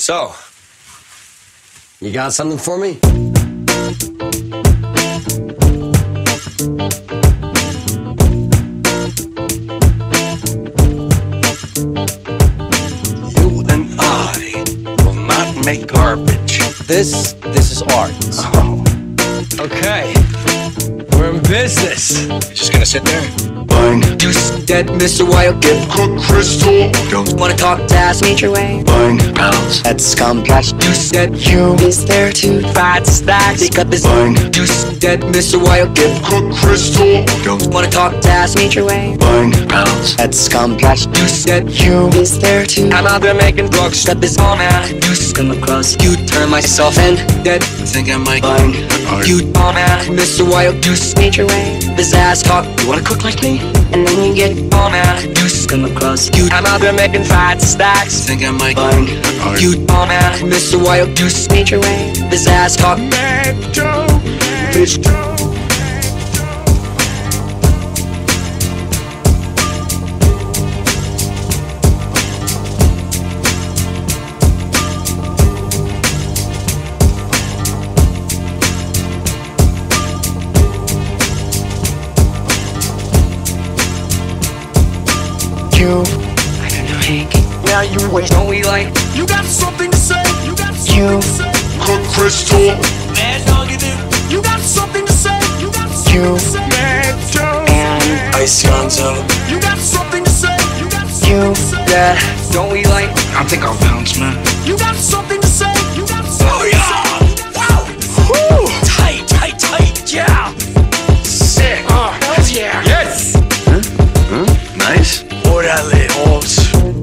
So, you got something for me? You and I will not make garbage. This is art. Oh. Okay, we're in business. You're just gonna sit there? Fine. You dead, Mr. Wild, get Cook crystal. don't wanna talk to ask me your way. Fine. Pounds. That's scum cash. You said You. is there to fight stacks. Pick up this Fine. You dead, Mr. Wild, get Cook crystal. don't wanna talk to ask me your way. Fine. Pounds. That's scum cash. You said You. is there to I'm out there making drugs. Got this all man. You come across. You turn myself in dead. Think I might. Fine. You all man, Mr. Wild, you need your way. This ass cock. You wanna cook like me? And then you get all man. You come across. You I'm out there making fight stacks. Think I might. Fine. You all man, Mr. Wild, you need your way. This ass cock. Bitch. You. I don't know, Hank. Now you wait. Don't we like? You got something to say. You got something You. to say. Cook crystal. Mad dog, You got something to say. You got something You. to say. And Ice Gonzo. You got something to say. You got something you. to say. Yeah. Don't we like? I think I'll bounce, man. You got something to say. You got something Oh, to yeah! say. Wow! Woo! Tight, tight, tight, yeah! Sick! Hells yeah! Yes. Nice. Órale, ops.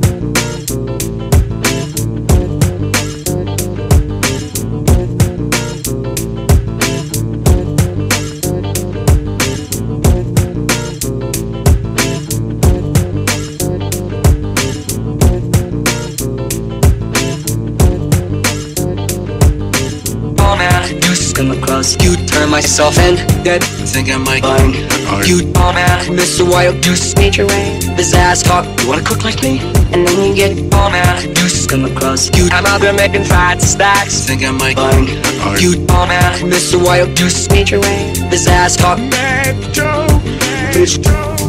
All man, you come across. You turn myself in dead. Think I might. Fine. You all man, Mr. Wild, you need your way. This ass cock. You wanna cook like me? And then you get all man. You come across. You I'm out there making fight stacks. Think I might. Fine. You all man, Mr. Wild, you need your way. This ass cock. Bitch.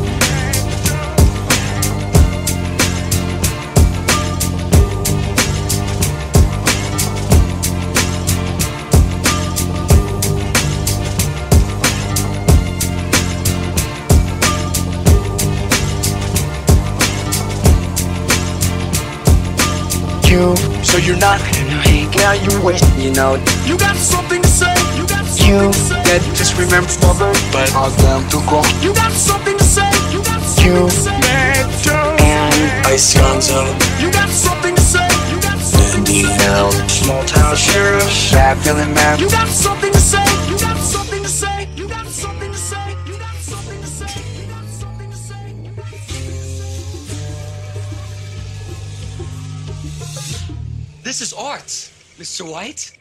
You. So you're not. I don't know, Hank. Now you wait. You know, You got something to say. You got something you to say. dead. Just remember, mother, but I'll down to go. You got something to say. You got something You. to say. And Ice Gonzo. You got something to say. You got something to say. Now, small town sheriff. Bad feeling mad. You got something to say. You got something to say. You got something to say. You got something to say. You got something to say. You got something to say. this is art, Mr. White.